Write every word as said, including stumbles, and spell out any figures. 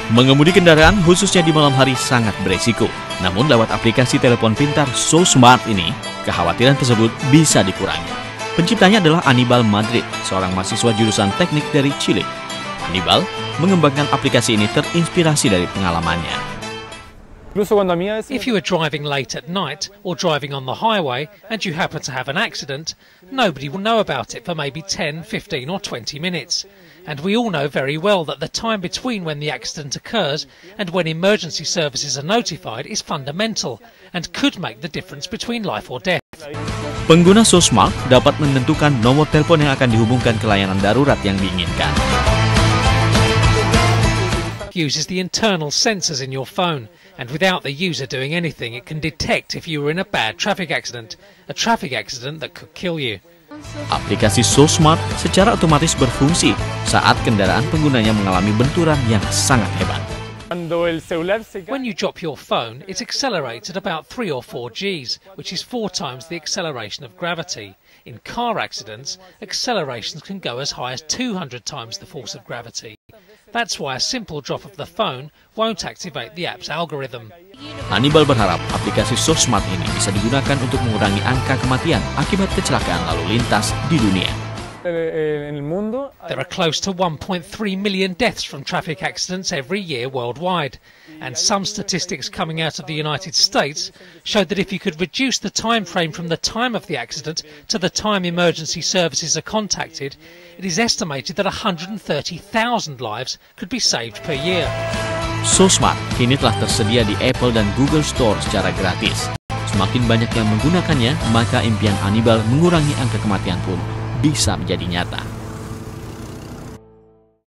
Mengemudi kendaraan khususnya di malam hari sangat beresiko. Namun lewat aplikasi telepon pintar SoSmart ini, kekhawatiran tersebut bisa dikurangi. Penciptanya adalah Anibal Madrid, seorang mahasiswa jurusan teknik dari Chile. Anibal mengembangkan aplikasi ini terinspirasi dari pengalamannya. If you are driving late at night or driving on the highway and you happen to have an accident, nobody will know about it for maybe ten, fifteen or twenty minutes. And we all know very well that the time between when the accident occurs and when emergency services are notified is fundamental and could make the difference between life or death. Pengguna SoSmart dapat menentukan nomor telepon yang akan dihubungkan ke layanan darurat yang diinginkan. Uses the internal sensors in your phone, and without the user doing anything, it can detect if you were in a bad traffic accident, a traffic accident that could kill you. Aplikasi SoSmart secara otomatis berfungsi saat kendaraan penggunanya mengalami benturan yang sangat hebat. When you drop your phone, it accelerates at about three or four Gs, which is four times the acceleration of gravity. In car accidents, accelerations can go as high as two hundred times the force of gravity. That's why a simple drop of the phone won't activate the app's algorithm. Anibal berharap aplikasi SoSmart ini bisa digunakan untuk mengurangi angka kematian akibat kecelakaan lalu lintas di dunia. There are close to one point three million deaths from traffic accidents every year worldwide, and some statistics coming out of the United States showed that if you could reduce the time frame from the time of the accident to the time emergency services are contacted, it is estimated that one hundred thirty thousand lives could be saved per year. SoSmart kini telah tersedia di Apple dan Google Store secara gratis. Semakin banyak yang menggunakannya, maka impian Anibal mengurangi angka kematian pun bisa menjadi nyata.